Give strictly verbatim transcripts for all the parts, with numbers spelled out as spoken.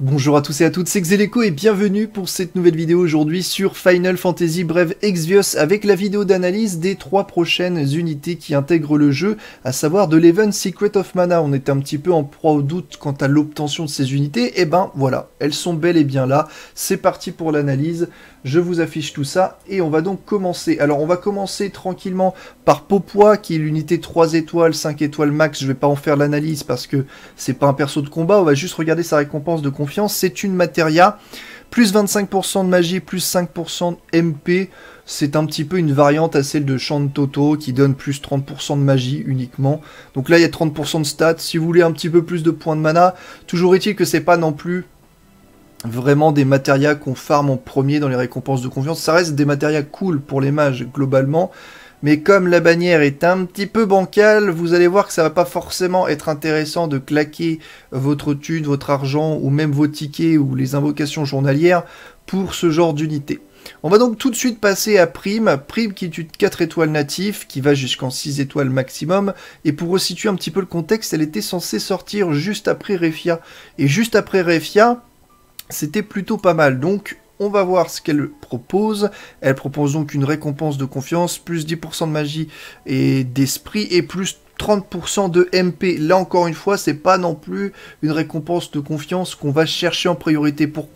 Bonjour à tous et à toutes, c'est Xeleco et bienvenue pour cette nouvelle vidéo aujourd'hui sur Final Fantasy Brave Exvius avec la vidéo d'analyse des trois prochaines unités qui intègrent le jeu, à savoir de l'Event Secret of Mana. On était un petit peu en proie au doute quant à l'obtention de ces unités, et ben voilà, elles sont bel et bien là. C'est parti pour l'analyse, je vous affiche tout ça et on va donc commencer. Alors on va commencer tranquillement par Popoi qui est l'unité trois étoiles, cinq étoiles max. Je vais pas en faire l'analyse parce que c'est pas un perso de combat, on va juste regarder sa récompense de confiance. C'est une Materia, plus vingt-cinq pour cent de magie, plus cinq pour cent de M P. C'est un petit peu une variante à celle de Shantoto qui donne plus trente pour cent de magie uniquement. Donc là il y a trente pour cent de stats. Si vous voulez un petit peu plus de points de mana, toujours est-il que c'est pas non plus vraiment des matérias qu'on farm en premier dans les récompenses de confiance. Ça reste des matérias cool pour les mages globalement. Mais comme la bannière est un petit peu bancale, vous allez voir que ça va pas forcément être intéressant de claquer votre thune, votre argent, ou même vos tickets ou les invocations journalières pour ce genre d'unité. On va donc tout de suite passer à Prime, Prime qui est une quatre étoiles natif, qui va jusqu'en six étoiles maximum, et pour resituer un petit peu le contexte, elle était censée sortir juste après Refia. Et juste après Refia, c'était plutôt pas mal, donc on va voir ce qu'elle propose. Elle propose donc une récompense de confiance, plus dix pour cent de magie et d'esprit, et plus trente pour cent de M P. Là encore une fois, c'est pas non plus une récompense de confiance qu'on va chercher en priorité. Pourquoi ?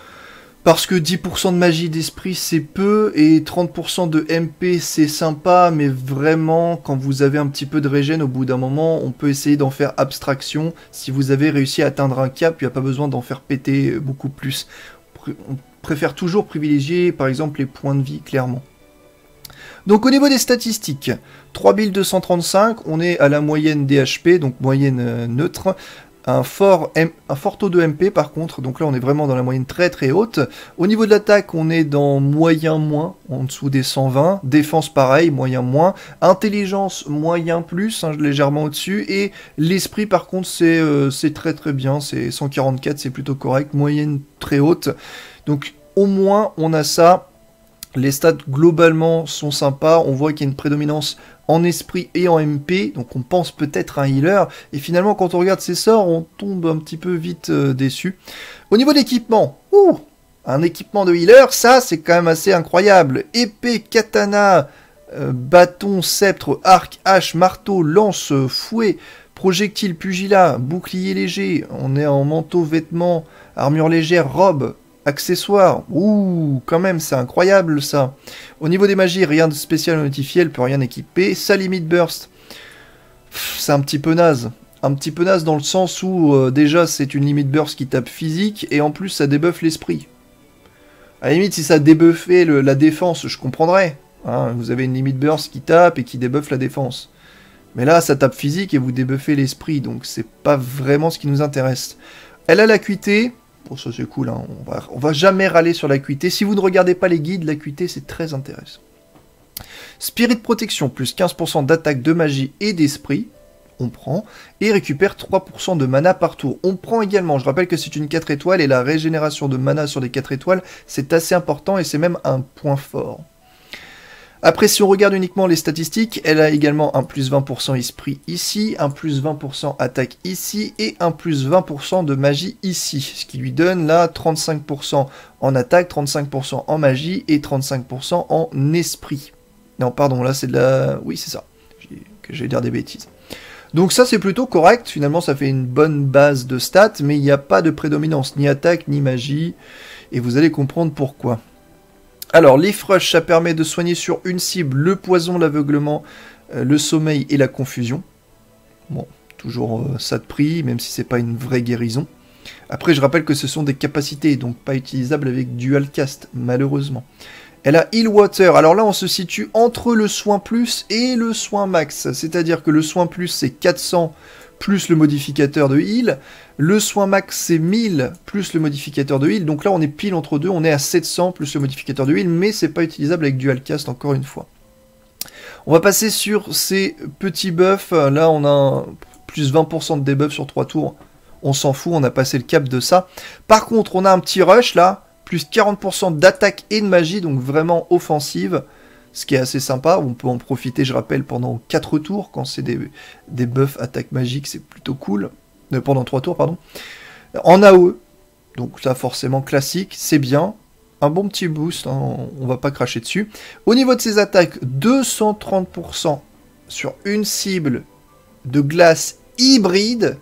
Parce que dix pour cent de magie d'esprit c'est peu, et trente pour cent de M P c'est sympa, mais vraiment, quand vous avez un petit peu de régène, au bout d'un moment, on peut essayer d'en faire abstraction. Si vous avez réussi à atteindre un cap, il n'y a pas besoin d'en faire péter beaucoup plus. On préfère toujours privilégier par exemple les points de vie clairement. Donc au niveau des statistiques, trois mille deux cent trente-cinq, on est à la moyenne D H P, donc moyenne euh, neutre. Un fort, M... un fort taux de M P par contre, donc là on est vraiment dans la moyenne très très haute. Au niveau de l'attaque, on est dans moyen moins, en dessous des cent vingt. Défense pareil, moyen moins. Intelligence, moyen plus, hein, légèrement au-dessus. Et l'esprit par contre c'est euh, c'est très très bien, c'est cent quarante-quatre, c'est plutôt correct. Moyenne très haute. Donc au moins on a ça. Les stats globalement sont sympas, on voit qu'il y a une prédominance en esprit et en M P, donc on pense peut-être à un healer, et finalement quand on regarde ses sorts, on tombe un petit peu vite euh, déçu. Au niveau d'équipement, ouh, un équipement de healer, ça c'est quand même assez incroyable. Épée, katana, euh, bâton, sceptre, arc, hache, marteau, lance, fouet, projectile, pugilat, bouclier léger, on est en manteau, vêtements, armure légère, robe, accessoires, ouh, quand même, c'est incroyable ça. Au niveau des magies, rien de spécial à notifier, elle peut rien équiper. Sa limite burst, c'est un petit peu naze. Un petit peu naze dans le sens où, euh, déjà, c'est une limite burst qui tape physique, et en plus, ça débuffe l'esprit. À la limite, si ça débuffait le, la défense, je comprendrais. Hein, vous avez une limite burst qui tape et qui débuffe la défense. Mais là, ça tape physique et vous débuffez l'esprit, donc c'est pas vraiment ce qui nous intéresse. Elle a l'acuité. Bon, ça c'est cool, hein. on, va, on va jamais râler sur l'acuité. Si vous ne regardez pas les guides, l'acuité c'est très intéressant. Spirit Protection, plus quinze pour cent d'attaque, de magie et d'esprit, on prend. Et récupère trois pour cent de mana par tour. On prend également, je rappelle que c'est une quatre étoiles et la régénération de mana sur les quatre étoiles, c'est assez important et c'est même un point fort. Après, si on regarde uniquement les statistiques, elle a également un plus vingt pour cent esprit ici, un plus vingt pour cent attaque ici, et un plus vingt pour cent de magie ici. Ce qui lui donne là trente-cinq pour cent en attaque, trente-cinq pour cent en magie, et trente-cinq pour cent en esprit. Non, pardon, là c'est de la... Oui, c'est ça, que j'ai dire des bêtises. Donc ça c'est plutôt correct, finalement ça fait une bonne base de stats, mais il n'y a pas de prédominance, ni attaque, ni magie, et vous allez comprendre pourquoi. Alors, les Rush, ça permet de soigner sur une cible le poison, l'aveuglement, euh, le sommeil et la confusion. Bon, toujours euh, ça de prix, même si c'est pas une vraie guérison. Après, je rappelle que ce sont des capacités, donc pas utilisables avec Dual Cast, malheureusement. Elle a Heal Water. Alors là, on se situe entre le soin plus et le soin max. C'est-à-dire que le soin plus, c'est quatre cents plus le modificateur de heal. Le soin max, c'est mille plus le modificateur de heal. Donc là, on est pile entre deux. On est à sept cents plus le modificateur de heal, mais c'est pas utilisable avec Dual Cast, encore une fois. On va passer sur ces petits buffs. Là, on a un plus vingt pour cent de debuff sur trois tours. On s'en fout, on a passé le cap de ça. Par contre, on a un petit rush, là. Plus quarante pour cent d'attaque et de magie, donc vraiment offensive. Ce qui est assez sympa, on peut en profiter, je rappelle, pendant quatre tours, quand c'est des, des buffs attaque magique, c'est plutôt cool. Euh, pendant trois tours, pardon. En A O E, Donc ça, forcément classique, c'est bien. Un bon petit boost, hein, on va pas cracher dessus. Au niveau de ses attaques, deux cent trente pour cent sur une cible de glace hybride.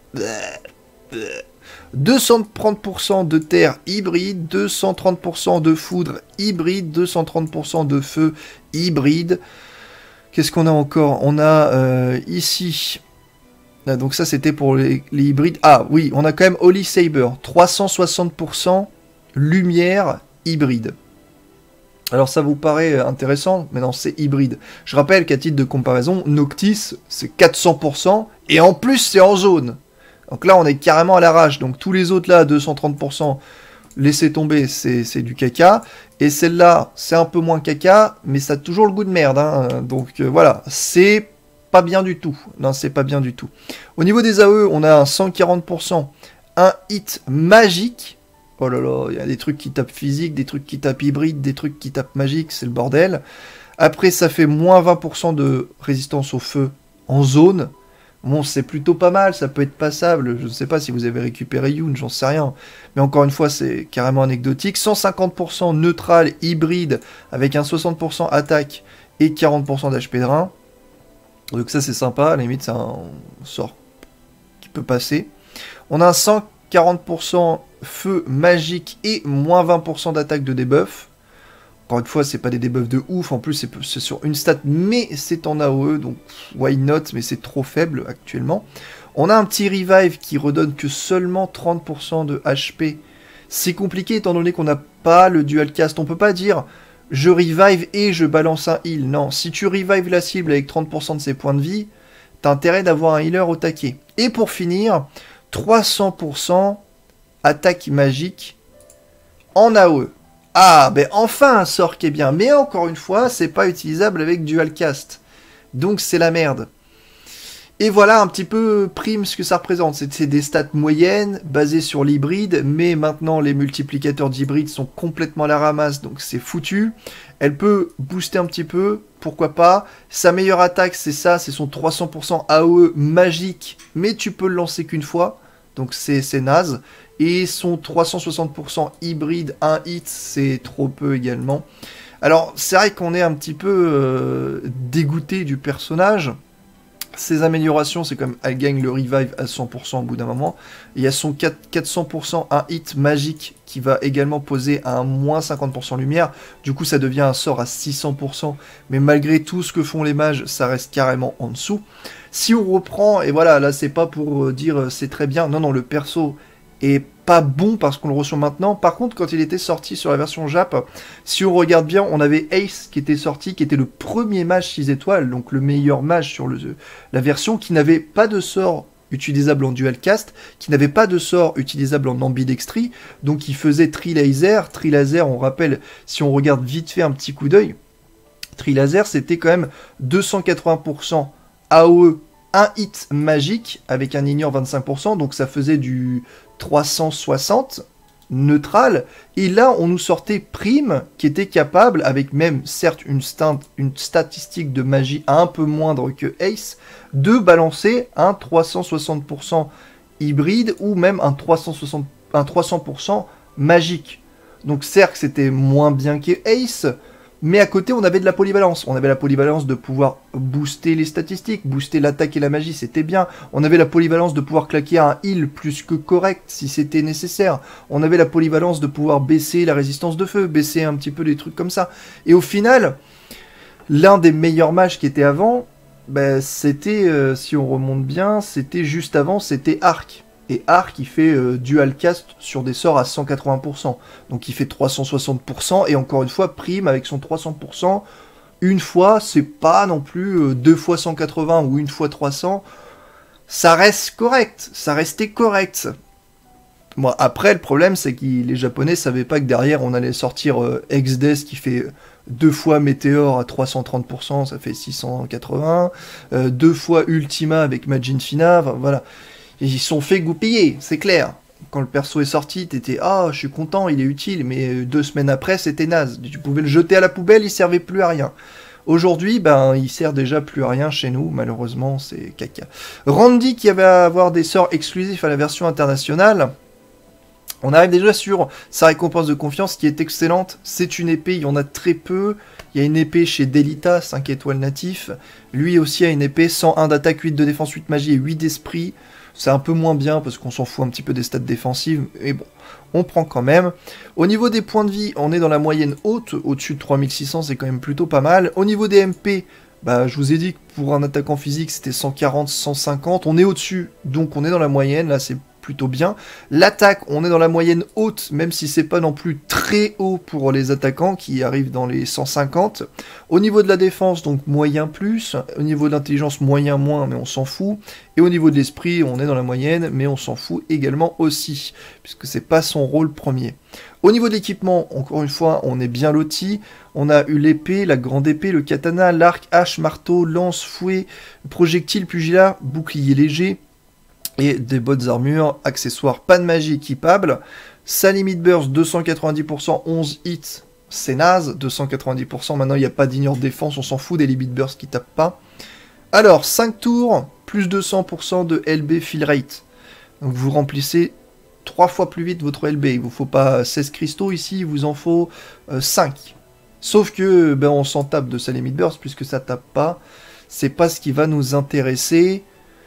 deux cent trente pour cent de terre hybride, deux cent trente pour cent de foudre hybride, deux cent trente pour cent de feu hybride. Qu'est-ce qu'on a encore? On a euh, ici... Ah, donc ça c'était pour les, les hybrides. Ah oui, on a quand même Holy Saber, trois cent soixante pour cent lumière hybride. Alors ça vous paraît intéressant, mais non, c'est hybride. Je rappelle qu'à titre de comparaison, Noctis, c'est quatre cents pour cent, et en plus c'est en zone. Donc là, on est carrément à l'arrache. Donc tous les autres là, à deux cent trente pour cent, laissez tomber, c'est du caca. Et celle-là, c'est un peu moins caca, mais ça a toujours le goût de merde. Hein. Donc euh, voilà, c'est pas bien du tout. Non, c'est pas bien du tout. Au niveau des A E, on a un cent quarante pour cent, un hit magique. Oh là là, il y a des trucs qui tapent physique, des trucs qui tapent hybride, des trucs qui tapent magique, c'est le bordel. Après, ça fait moins vingt pour cent de résistance au feu en zone. Bon, c'est plutôt pas mal, ça peut être passable. Je ne sais pas si vous avez récupéré Yoon, j'en sais rien. Mais encore une fois, c'est carrément anecdotique. cent cinquante pour cent neutral, hybride, avec un soixante pour cent attaque et quarante pour cent d'H P de rein. Donc ça, c'est sympa. À la limite, c'est un sort qui peut passer. On a un cent quarante pour cent feu magique et moins vingt pour cent d'attaque de debuff. Encore une fois, c'est pas des debuffs de ouf, en plus c'est sur une stat, mais c'est en A O E, donc why not, mais c'est trop faible actuellement. On a un petit revive qui redonne que seulement trente pour cent de H P. C'est compliqué étant donné qu'on n'a pas le dual cast. On peut pas dire je revive et je balance un heal. Non, si tu revives la cible avec trente pour cent de ses points de vie, t'as intérêt d'avoir un healer au taquet. Et pour finir, trois cents pour cent attaque magique en A O E. Ah, ben enfin un sort qui est bien. Mais encore une fois, c'est pas utilisable avec dual cast. Donc c'est la merde. Et voilà un petit peu prime ce que ça représente. C'est des stats moyennes, basées sur l'hybride, mais maintenant les multiplicateurs d'hybride sont complètement à la ramasse, donc c'est foutu. Elle peut booster un petit peu, pourquoi pas. Sa meilleure attaque, c'est ça, c'est son trois cents pour cent A O E magique, mais tu peux le lancer qu'une fois, donc c'est naze. Et son trois cent soixante pour cent hybride, un hit, c'est trop peu également. Alors, c'est vrai qu'on est un petit peu euh, dégoûté du personnage. Ses améliorations, c'est comme elle gagne le revive à cent pour cent au bout d'un moment. Il y a son quatre cents pour cent, un hit magique qui va également poser à un moins cinquante pour cent lumière. Du coup, ça devient un sort à six cents pour cent. Mais malgré tout ce que font les mages, ça reste carrément en dessous. Si on reprend, et voilà, là, c'est pas pour dire c'est très bien. Non, non, le perso est pas bon parce qu'on le reçoit maintenant. Par contre, quand il était sorti sur la version Jap, si on regarde bien, on avait Ace qui était sorti, qui était le premier mage six étoiles, donc le meilleur mage sur le, la version, qui n'avait pas de sort utilisable en dual cast, qui n'avait pas de sort utilisable en ambidextrie, donc il faisait tri-laser. Tri-laser, on rappelle, si on regarde vite fait un petit coup d'œil, tri-laser c'était quand même deux cent quatre-vingts pour cent A O E, un hit magique avec un ignore vingt-cinq pour cent, donc ça faisait du trois cent soixante neutral, et là on nous sortait Prime qui était capable, avec même certes une, stat, une statistique de magie un peu moindre que Ace, de balancer un trois cent soixante pour cent hybride ou même un, trois cent soixante, un trois cents pour cent magique. Donc certes c'était moins bien que Ace, mais à côté, on avait de la polyvalence. On avait la polyvalence de pouvoir booster les statistiques, booster l'attaque et la magie, c'était bien. On avait la polyvalence de pouvoir claquer un heal plus que correct, si c'était nécessaire. On avait la polyvalence de pouvoir baisser la résistance de feu, baisser un petit peu des trucs comme ça. Et au final, l'un des meilleurs mages qui était avant, bah, c'était, euh, si on remonte bien, c'était juste avant, c'était Arc. Et Arc, il fait euh, dual cast sur des sorts à cent quatre-vingts pour cent. Donc il fait trois cent soixante pour cent, et encore une fois, Prime avec son trois cents pour cent. Une fois, c'est pas non plus euh, deux fois cent quatre-vingts ou une fois trois cents. Ça reste correct, ça restait correct. Bon, après, le problème, c'est que les Japonais savaient pas que derrière, on allait sortir euh, Exdes qui fait deux fois Météor à trois cent trente pour cent, ça fait six cent quatre-vingts. Euh, deux fois Ultima avec Majin Fina, voilà. Ils sont fait goupiller, c'est clair. Quand le perso est sorti, t'étais « Ah, je suis content, il est utile », mais deux semaines après, c'était naze. Tu pouvais le jeter à la poubelle, il servait plus à rien. Aujourd'hui, ben, il sert déjà plus à rien chez nous, malheureusement, c'est caca. Randy, qui avait à avoir des sorts exclusifs à la version internationale, On arrive déjà sur sa récompense de confiance qui est excellente. C'est une épée, il y en a très peu. Il y a une épée chez Delita, cinq étoiles natif. Lui aussi a une épée, cent un d'attaque, huit de défense, huit magie et huit d'esprit. C'est un peu moins bien parce qu'on s'en fout un petit peu des stats défensives. Mais bon, on prend quand même. Au niveau des points de vie, on est dans la moyenne haute. Au-dessus de trois mille six cents, c'est quand même plutôt pas mal. Au niveau des M P, bah, je vous ai dit que pour un attaquant physique, c'était cent quarante, cent cinquante. On est au-dessus, donc on est dans la moyenne. Là, c'est plutôt bien. L'attaque, on est dans la moyenne haute, même si c'est pas non plus très haut pour les attaquants qui arrivent dans les cent cinquante. Au niveau de la défense, donc moyen plus. Au niveau de l'intelligence, moyen moins, mais on s'en fout. Et au niveau de l'esprit, on est dans la moyenne, mais on s'en fout également aussi, puisque c'est pas son rôle premier. Au niveau de l'équipement, encore une fois, on est bien loti. On a eu l'épée, la grande épée, le katana, l'arc, hache, marteau, lance, fouet, projectile, pugilat, bouclier léger, et des bottes armures, accessoires, pas de magie équipable. Sa limite burst, deux cent quatre-vingt-dix pour cent, onze hits, c'est naze, deux cent quatre-vingt-dix pour cent, maintenant il n'y a pas d'ignore défense, on s'en fout des limit burst qui tapent pas. Alors, cinq tours, plus deux cents pour cent de L B fill rate. Donc vous remplissez trois fois plus vite votre L B, il vous faut pas seize cristaux ici, il vous en faut euh, cinq. Sauf que, ben on s'en tape de sa limit burst, puisque ça tape pas, c'est pas ce qui va nous intéresser.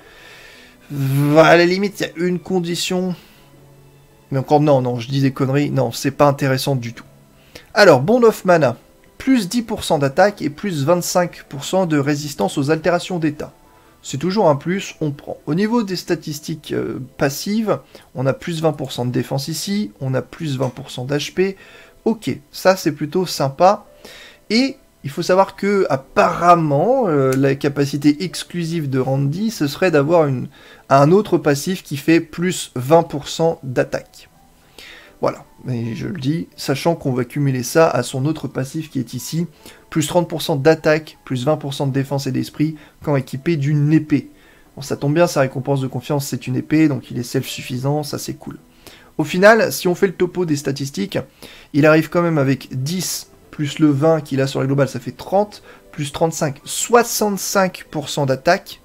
À la limite, il y a une condition. Mais encore, non, non, je dis des conneries. Non, c'est pas intéressant du tout. Alors, Bond of Mana. Plus dix pour cent d'attaque et plus vingt-cinq pour cent de résistance aux altérations d'état. C'est toujours un plus, on prend. Au niveau des statistiques euh, passives, on a plus vingt pour cent de défense ici. On a plus vingt pour cent d'H P. Ok, ça c'est plutôt sympa. Et il faut savoir que, apparemment, euh, la capacité exclusive de Randy, ce serait d'avoir une, un autre passif qui fait plus vingt pour cent d'attaque. Voilà, mais je le dis, sachant qu'on va cumuler ça à son autre passif qui est ici, plus trente pour cent d'attaque, plus vingt pour cent de défense et d'esprit, quand équipé d'une épée. Bon, ça tombe bien, sa récompense de confiance, c'est une épée, donc il est self-suffisant, ça c'est cool. Au final, si on fait le topo des statistiques, il arrive quand même avec dix plus le vingt qu'il a sur la globale, ça fait trente, plus trente-cinq, soixante-cinq pour cent d'attaque,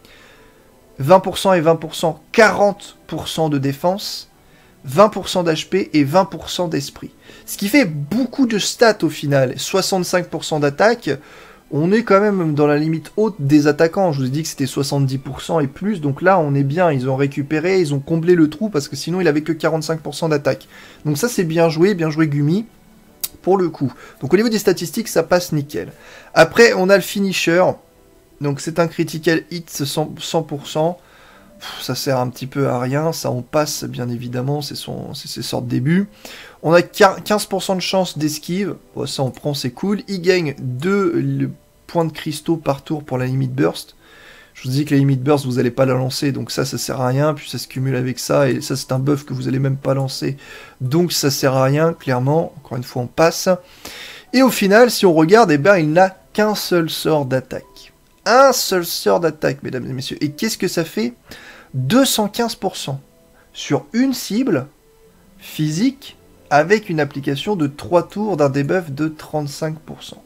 vingt pour cent et vingt pour cent, quarante pour cent de défense, vingt pour cent d'H P et vingt pour cent d'esprit. Ce qui fait beaucoup de stats au final, soixante-cinq pour cent d'attaque, on est quand même dans la limite haute des attaquants, je vous ai dit que c'était soixante-dix pour cent et plus, donc là on est bien, ils ont récupéré, ils ont comblé le trou, parce que sinon il avait que quarante-cinq pour cent d'attaque. Donc ça c'est bien joué, bien joué Gumi. Pour le coup. Donc au niveau des statistiques, ça passe nickel. Après, on a le finisher. Donc c'est un critical hit cent pour cent. Ça sert un petit peu à rien. Ça, on passe, bien évidemment. C'est ses sorts de début. On a quinze pour cent de chance d'esquive. Bon, ça, on prend, c'est cool. Il gagne deux points de cristaux par tour pour la limite burst. Je vous dis que la limite burst, vous n'allez pas la lancer, donc ça, ça sert à rien, puis ça se cumule avec ça, et ça, c'est un buff que vous n'allez même pas lancer, donc ça sert à rien, clairement, encore une fois, on passe. Et au final, si on regarde, eh ben, il n'a qu'un seul sort d'attaque. Un seul sort d'attaque, mesdames et messieurs. Et qu'est-ce que ça fait? deux cent quinze pour cent sur une cible physique, avec une application de trois tours d'un debuff de trente-cinq pour cent.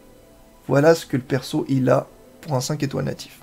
Voilà ce que le perso, il a pour un cinq étoiles natif.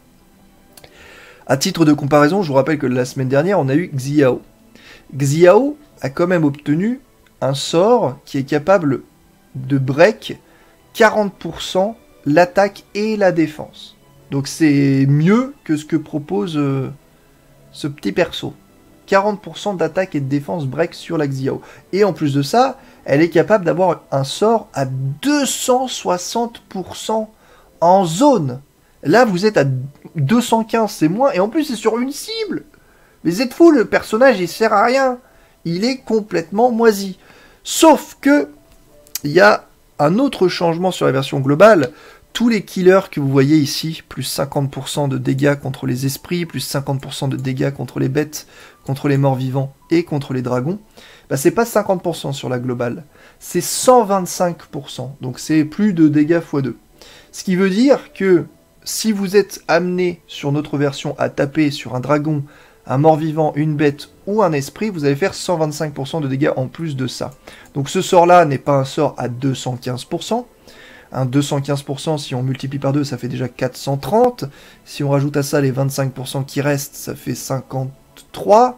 À titre de comparaison, je vous rappelle que la semaine dernière, on a eu Xiao. Xiao a quand même obtenu un sort qui est capable de break quarante pour cent l'attaque et la défense. Donc c'est mieux que ce que propose euh, ce petit perso. quarante pour cent d'attaque et de défense break sur la Xiao. Et en plus de ça, elle est capable d'avoir un sort à deux cent soixante pour cent en zone. Là, vous êtes à deux cent quinze, c'est moins, et en plus, c'est sur une cible. Mais Z-Fou, le personnage, il sert à rien. Il est complètement moisi. Sauf que, il y a un autre changement sur la version globale. Tous les killers que vous voyez ici, plus cinquante pour cent de dégâts contre les esprits, plus cinquante pour cent de dégâts contre les bêtes, contre les morts vivants et contre les dragons, bah, c'est pas cinquante pour cent sur la globale. C'est cent vingt-cinq pour cent. Donc c'est plus de dégâts fois deux. Ce qui veut dire que, si vous êtes amené sur notre version à taper sur un dragon, un mort-vivant, une bête ou un esprit, vous allez faire cent vingt-cinq pour cent de dégâts en plus de ça. Donc ce sort-là n'est pas un sort à deux cent quinze pour cent. Un deux cent quinze pour cent, si on multiplie par deux, ça fait déjà quatre cent trente. Si on rajoute à ça les vingt-cinq pour cent qui restent, ça fait cinquante-trois.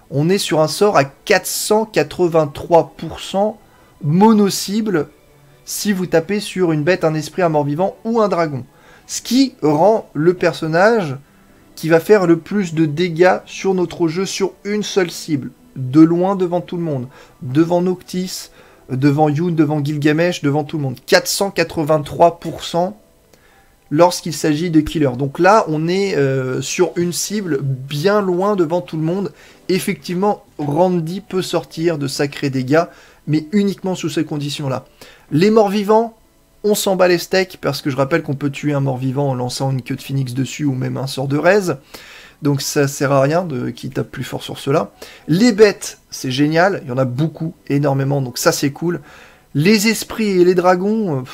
On est sur un sort à quatre cent quatre-vingt-trois pour cent mono-cible si vous tapez sur une bête, un esprit, un mort-vivant ou un dragon. Ce qui rend le personnage qui va faire le plus de dégâts sur notre jeu sur une seule cible. De loin devant tout le monde. Devant Noctis, devant Yun, devant Gilgamesh, devant tout le monde. quatre cent quatre-vingt-trois pour cent lorsqu'il s'agit de killer. Donc là, on est euh, sur une cible bien loin devant tout le monde. Effectivement, Randy peut sortir de sacrés dégâts, mais uniquement sous ces conditions-là. Les morts-vivants, on s'en bat les steaks, parce que je rappelle qu'on peut tuer un mort-vivant en lançant une queue de phoenix dessus, ou même un sort de raise. Donc ça sert à rien de qui tape plus fort sur cela. Les bêtes, c'est génial, il y en a beaucoup, énormément, donc ça c'est cool. Les esprits et les dragons... Euh,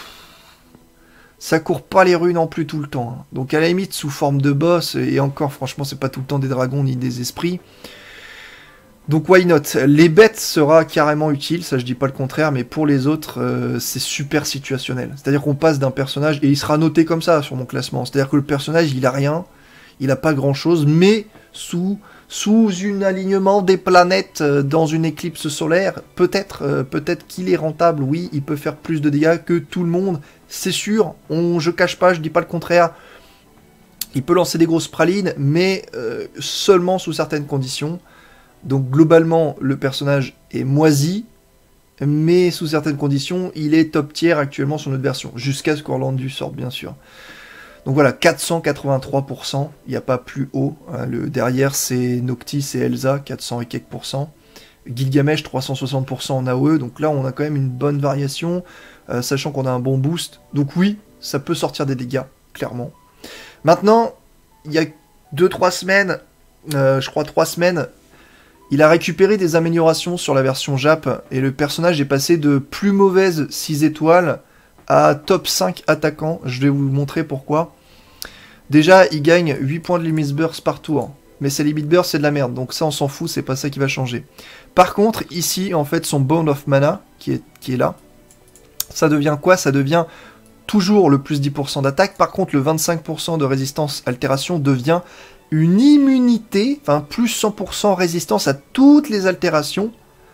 ça court pas les rues non plus tout le temps. Hein. Donc à la limite, sous forme de boss, et encore, franchement, c'est pas tout le temps des dragons ni des esprits. Donc why not? Les bêtes sera carrément utile, ça je dis pas le contraire, mais pour les autres, euh, c'est super situationnel. C'est-à-dire qu'on passe d'un personnage, et il sera noté comme ça sur mon classement, c'est-à-dire que le personnage, il a rien, il a pas grand-chose, mais sous... sous un alignement des planètes euh, dans une éclipse solaire, peut-être euh, peut-être qu'il est rentable, oui, il peut faire plus de dégâts que tout le monde, c'est sûr, on, je cache pas, je dis pas le contraire, il peut lancer des grosses pralines, mais euh, seulement sous certaines conditions, donc globalement, le personnage est moisi, mais sous certaines conditions, il est top tier actuellement sur notre version, jusqu'à ce qu'Orlandu sorte, bien sûr. Donc voilà, quatre cent quatre-vingt-trois pour cent, il n'y a pas plus haut. Hein, le, derrière, c'est Noctis et Elsa, quatre cents et quelques pourcents. Gilgamesh, trois cent soixante pour cent en A O E. Donc là, on a quand même une bonne variation, euh, sachant qu'on a un bon boost. Donc oui, ça peut sortir des dégâts, clairement. Maintenant, il y a deux trois semaines, euh, je crois trois semaines, il a récupéré des améliorations sur la version Jap. Et le personnage est passé de plus mauvaise six étoiles à top cinq attaquant. Je vais vous montrer pourquoi. Déjà, il gagne huit points de limit burst par tour. Mais ses limit burst, c'est de la merde. Donc ça, on s'en fout, c'est pas ça qui va changer. Par contre, ici, en fait, son Bond of Mana, qui est, qui est là, ça devient quoi? Ça devient toujours le plus dix pour cent d'attaque. Par contre, le vingt-cinq pour cent de résistance altération devient une immunité, enfin, plus cent pour cent résistance à toutes les altérations,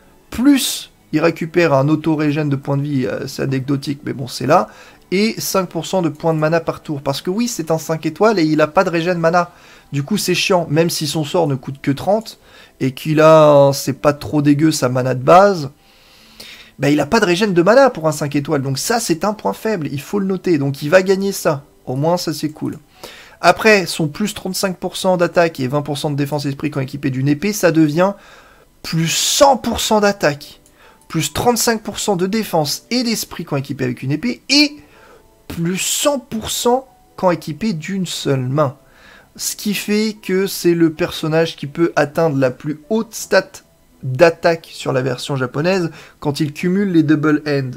plus il récupère un auto-régène de points de vie, c'est anecdotique, mais bon, c'est là, et cinq pour cent de points de mana par tour. Parce que oui, c'est un cinq étoiles et il n'a pas de régène mana. Du coup, c'est chiant, même si son sort ne coûte que trente, et qu'il a, c'est pas trop dégueu, sa mana de base, ben, il n'a pas de régène de mana pour un cinq étoiles. Donc ça, c'est un point faible, il faut le noter. Donc il va gagner ça. Au moins, ça, c'est cool. Après, son plus trente-cinq pour cent d'attaque et vingt pour cent de défense esprit quand équipé d'une épée, ça devient plus cent pour cent d'attaque, plus trente-cinq pour cent de défense et d'esprit quand équipé avec une épée, et plus cent pour cent quand équipé d'une seule main. Ce qui fait que c'est le personnage qui peut atteindre la plus haute stat d'attaque sur la version japonaise quand il cumule les double end.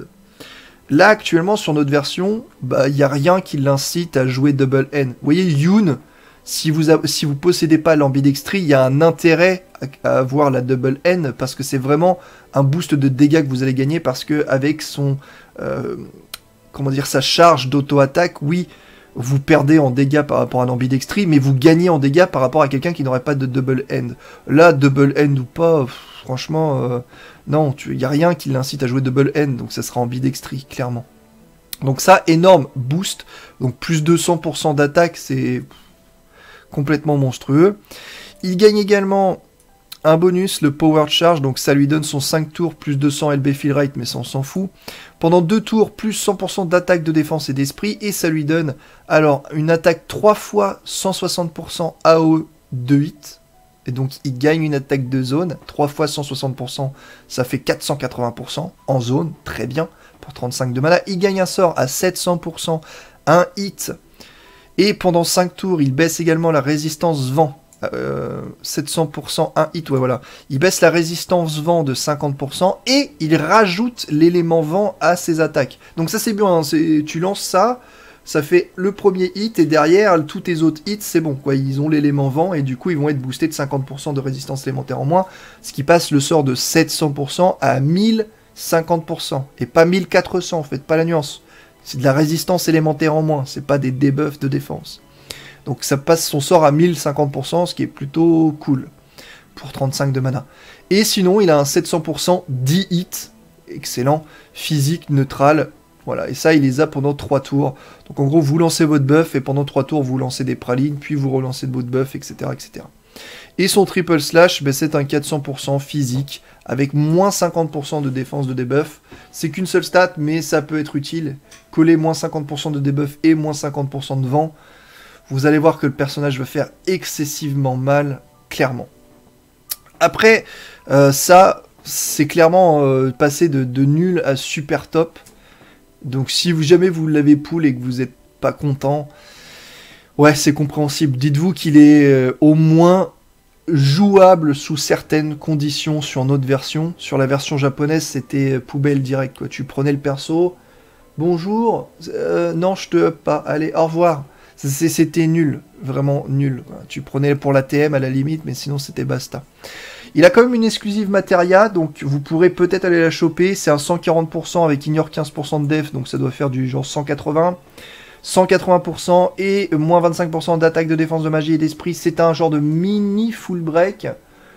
Là, actuellement, sur notre version, bah, il n'y a rien qui l'incite à jouer double end. Vous voyez, Yun, si vous ne si vous possédez pas l'ambidextrie, il y a un intérêt à, à avoir la double end, parce que c'est vraiment un boost de dégâts que vous allez gagner, parce que avec son, euh, comment dire, sa charge d'auto-attaque, oui, vous perdez en dégâts par rapport à l'ambidextrie, mais vous gagnez en dégâts par rapport à quelqu'un qui n'aurait pas de double end. Là, double end ou pas, pff, franchement, euh, non, il n'y a rien qui l'incite à jouer double end, donc ça sera ambidextrie, clairement. Donc ça, énorme boost, donc plus deux cents pour cent d'attaque, c'est complètement monstrueux. Il gagne également un bonus, le Power Charge, donc ça lui donne son cinq tours, plus deux cents L B Fill Rate, mais ça on s'en fout. Pendant deux tours, plus cent pour cent d'attaque, de défense et d'esprit, et ça lui donne, alors, une attaque trois fois cent soixante pour cent A O E de hit, et donc il gagne une attaque de zone, trois fois cent soixante pour cent, ça fait quatre cent quatre-vingts pour cent en zone, très bien, pour trente-cinq de mana. Il gagne un sort à sept cents pour cent, un hit, et pendant cinq tours, il baisse également la résistance vent, Euh, sept cents pour cent, un hit, ouais voilà. Il baisse la résistance vent de cinquante pour cent et il rajoute l'élément vent à ses attaques. Donc ça c'est bien, hein, tu lances ça, ça fait le premier hit et derrière tous tes autres hits c'est bon, quoi. Ils ont l'élément vent et du coup ils vont être boostés de cinquante pour cent de résistance élémentaire en moins, ce qui passe le sort de sept cents pour cent à mille cinquante pour cent et pas mille quatre cents, faites pas la nuance. C'est de la résistance élémentaire en moins, c'est pas des debuffs de défense. Donc ça passe son sort à mille cinquante pour cent, ce qui est plutôt cool. pour trente-cinq de mana. Et sinon, il a un sept cents pour cent dix hits, excellent, physique, neutral, voilà, et ça, il les a pendant trois tours. Donc en gros, vous lancez votre buff, et pendant trois tours, vous lancez des pralines, puis vous relancez de votre buff, et cetera, et cetera. Et son triple slash, ben, c'est un quatre cents pour cent physique, avec moins cinquante pour cent de défense de debuff. C'est qu'une seule stat, mais ça peut être utile. Coller moins cinquante pour cent de debuff et moins cinquante pour cent de vent, vous allez voir que le personnage va faire excessivement mal, clairement. Après, euh, ça, c'est clairement euh, passé de, de nul à super top. Donc si vous, jamais vous l'avez pull et que vous n'êtes pas content, ouais, c'est compréhensible. Dites-vous qu'il est euh, au moins jouable sous certaines conditions sur notre version. Sur la version japonaise, c'était poubelle direct, quoi. Tu prenais le perso, bonjour, euh, non, je te up pas, allez, au revoir. C'était nul, vraiment nul. Tu prenais pour la T M à la limite, mais sinon c'était basta. Il a quand même une exclusive Materia, donc vous pourrez peut-être aller la choper. C'est un cent quarante pour cent avec ignore quinze pour cent de def, donc ça doit faire du genre cent quatre-vingts. cent quatre-vingts pour cent et moins vingt-cinq pour cent d'attaque, de défense, de magie et d'esprit. C'est un genre de mini full break.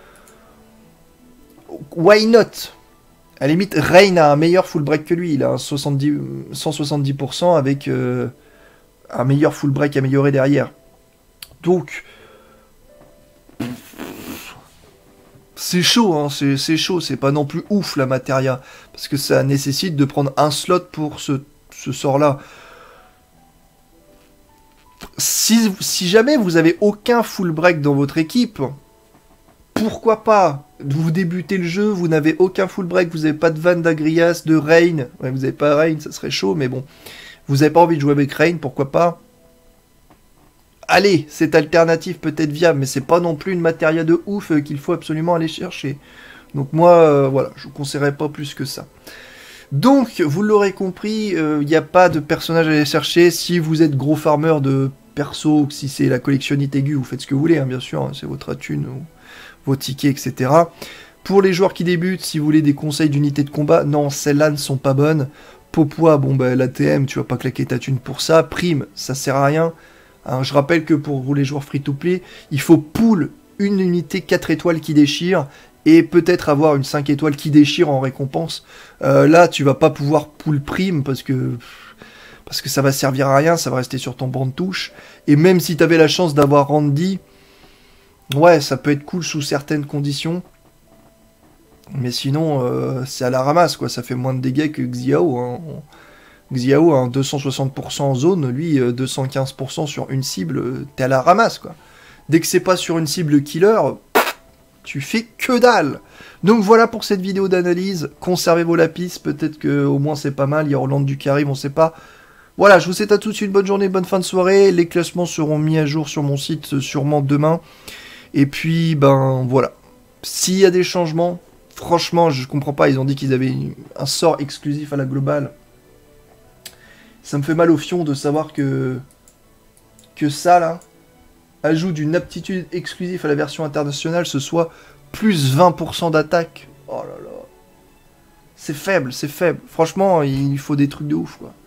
Why not? À la limite, Rain a un meilleur full break que lui. Il a un soixante-dix, cent soixante-dix pour cent avec euh, un meilleur full break amélioré derrière. Donc... c'est chaud, hein, c'est chaud, c'est pas non plus ouf la Materia, parce que ça nécessite de prendre un slot pour ce, ce sort-là. Si, si jamais vous avez aucun full break dans votre équipe, pourquoi pas? Vous débutez le jeu, vous n'avez aucun full break, vous n'avez pas de Van d'Agrias, de Rain, ouais, vous n'avez pas Rain, ça serait chaud, mais bon, vous n'avez pas envie de jouer avec Rain, pourquoi pas? Allez, cette alternative peut être viable, mais c'est pas non plus une Materia de ouf euh, qu'il faut absolument aller chercher. Donc moi, euh, voilà, je vous conseillerais pas plus que ça. Donc, vous l'aurez compris, il euh, n'y a pas de personnage à aller chercher. Si vous êtes gros farmer de perso, ou si c'est la collectionnite aiguë, vous faites ce que vous voulez, hein, bien sûr, hein, c'est votre thune, ou vos tickets, et cetera. Pour les joueurs qui débutent, si vous voulez des conseils d'unité de combat, non, celles-là ne sont pas bonnes. Popois, bon, bah, la T M, tu vas pas claquer ta thune pour ça. Prime, ça sert à rien. Hein, je rappelle que pour vous les joueurs free-to-play, il faut pull une unité quatre étoiles qui déchire et peut-être avoir une cinq étoiles qui déchire en récompense. Euh, là, tu vas pas pouvoir pull prime parce que parce que ça va servir à rien, ça va rester sur ton banc de touche. Et même si tu avais la chance d'avoir Randy, ouais, ça peut être cool sous certaines conditions. Mais sinon, euh, c'est à la ramasse, quoi. Ça fait moins de dégâts que Xiao, hein. Xiao a un deux cent soixante pour cent en zone, lui deux cent quinze pour cent sur une cible, t'es à la ramasse, quoi. Dès que c'est pas sur une cible killer, tu fais que dalle. Donc voilà pour cette vidéo d'analyse, conservez vos lapis, peut-être que au moins c'est pas mal, il y a Orlando du qui arrive, on sait pas. Voilà, je vous souhaite à tous une bonne journée, bonne fin de soirée, les classements seront mis à jour sur mon site sûrement demain. Et puis, ben voilà, s'il y a des changements, franchement je comprends pas, ils ont dit qu'ils avaient un sort exclusif à la globale. Ça me fait mal au fion de savoir que, que ça, là, ajoute une aptitude exclusive à la version internationale, ce soit plus vingt pour cent d'attaque. Oh là là. C'est faible, c'est faible. Franchement, il lui faut des trucs de ouf, quoi.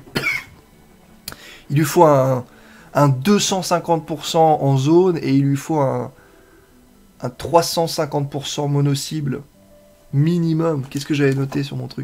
Il lui faut un, un deux cent cinquante pour cent en zone et il lui faut un, un trois cent cinquante pour cent mono-cible minimum. Qu'est-ce que j'avais noté sur mon truc ?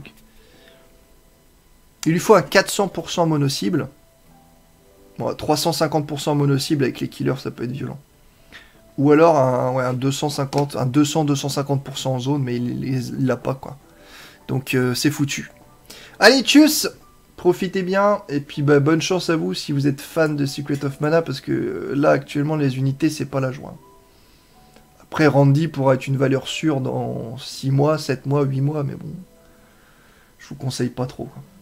Il lui faut un quatre cents pour cent mono-cible. Bon, trois cent cinquante pour cent mono-cible avec les killers, ça peut être violent. Ou alors un, ouais, un deux cent cinquante, un deux cents à deux cent cinquante pour cent en zone, mais il l'a pas, quoi. Donc euh, c'est foutu. Allez, tchuss! Profitez bien, et puis bah, bonne chance à vous si vous êtes fan de Secret of Mana, parce que euh, là, actuellement, les unités, c'est pas la joie. Après, Randy pourra être une valeur sûre dans six mois, sept mois, huit mois, mais bon, je vous conseille pas trop, quoi.